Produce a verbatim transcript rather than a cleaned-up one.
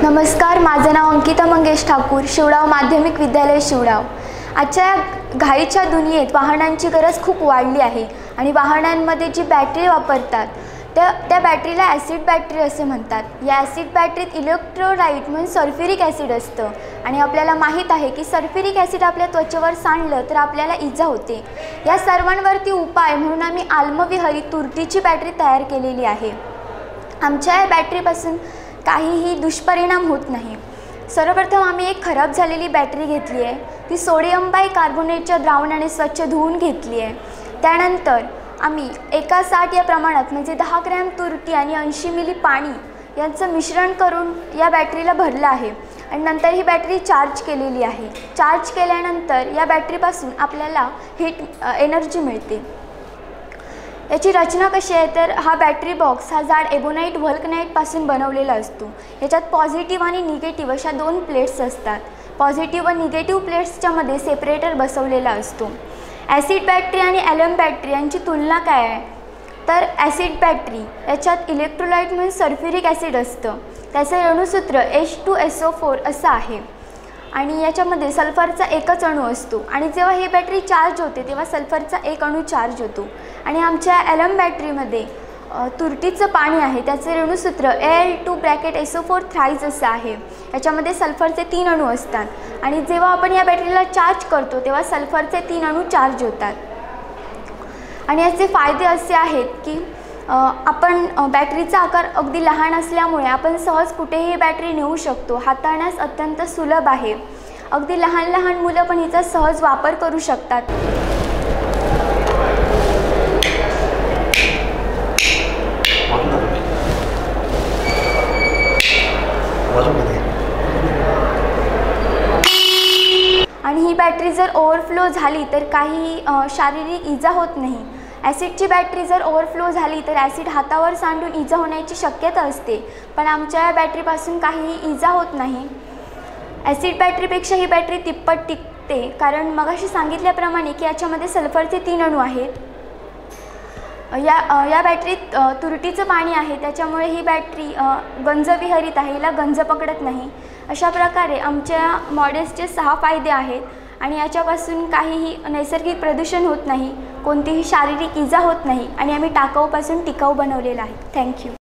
नमस्कार, माझं नाव अंकिता मंगेश ठाकूर, शिवडाव माध्यमिक विद्यालय शिवडाव। आजच्या घाईच्या दुनियेत वाहनांची गरज खूप वाढली आहे आणि वाहनांमध्ये जी बॅटरी वापरतात त्या त्या बॅटरीला ॲसिड बॅटरी असे म्हणतात। या ॲसिड बॅटरीत इलेक्ट्रोलाइट म्हणून सल्फ्युरिक ॲसिड असतं आणि आपल्याला माहीत आहे की सल्फ्युरिक ॲसिड आपल्या त्वचेवर सांडलं तर आपल्याला इजा होते। या सर्वांवरती उपाय म्हणून आम्ही आल्मविहरित तुरटीची बॅटरी तयार केलेली आहे। आमच्या या बॅटरीपासून काहीही दुष्परिणाम होत नाही। सर्वप्रथम आम्ही एक खराब झालेली बॅटरी घेतली आहे, ती सोडियम बायकार्बोनेटच्या द्रावणाने स्वच्छ धुवून घेतली आहे। त्यानंतर आम्ही एका साठ या प्रमाणात म्हणजे दहा ग्रॅम तुरटी आणि ऐंशी मिली पाणी यांचं मिश्रण करून या बॅटरीला भरलं आहे आणि नंतर ही बॅटरी चार्ज केलेली आहे। चार्ज केल्यानंतर या बॅटरीपासून आपल्याला हीट एनर्जी मिळते। याची रचना कशी आहे तर हा बॅटरी बॉक्स हा जाड एबोनाइट व्हल्कनाइटपासून बनवलेला असतो। याच्यात पॉझिटिव्ह आणि निगेटिव्ह अशा दोन प्लेट्स असतात। पॉझिटिव्ह व निगेटिव्ह प्लेट्सच्या मध्ये सेपरेटर बसवलेला असतो। ॲसिड बॅटरी आणि ॲलम बॅटरी यांची तुलना काय आहे तर ॲसिड बॅटरी याच्यात इलेक्ट्रोलाइट म्हणून सल्फ्युरिक ॲसिड असतं, त्याचं अणुसूत्र H two S O four असं आहे आणि याच्यामध्ये सल्फरचा एकच अणू असतो आणि जेव्हा ही बॅटरी चार्ज होते तेव्हा सल्फरचा एक अणू चार्ज होतो। आणि आमच्या ॲलम बॅटरीमध्ये तुरटीचं पाणी आहे, त्याचे अणुसूत्र A L two bracket S O four thrice असं आहे। याच्यामध्ये सल्फरचे तीन अणू असतात आणि जेव्हा आपण या बॅटरीला चार्ज करतो तेव्हा सल्फरचे तीन अणू चार्ज होतात। आणि याचे फायदे असे आहेत की आपण बॅटरीचा आकार अगदी लहान असल्यामुळे आपण सहज कुठेही बॅटरी नेऊ शकतो, हाताळण्यास अत्यंत सुलभ आहे। अगदी लहान लहान मुलं पण हिचा सहज वापर करू शकतात। आणि ही बॅटरी जर ओव्हरफ्लो झाली तर काही शारीरिक इजा होत नाही। ॲसिडची बॅटरी जर ओव्हरफ्लो झाली तर ॲसिड हातावर सांडून इजा होण्याची शक्यता असते, पण आमच्या या बॅटरीपासून काहीही इजा होत नाही। ॲसिड बॅटरीपेक्षा ही बॅटरी तिप्पट टिकते, कारण मगाशी सांगितल्याप्रमाणे की याच्यामध्ये सल्फरचे तीन अणू आहेत। या या बॅटरीत तुरटीचं पाणी आहे, त्याच्यामुळे ही बॅटरी गंजविहरित आहे, हिला गंज पकडत नाही। अशा प्रकारे आमच्या मॉडेल्सचे सहा फायदे आहेत आणि याच्यापासून काहीही नैसर्गिक प्रदूषण होत नाही, कोणतीही शारीरिक इजा होत नाही आणि आम्ही टाकाऊपासून टिकाऊ बनवलेला आहे। थँक्यू।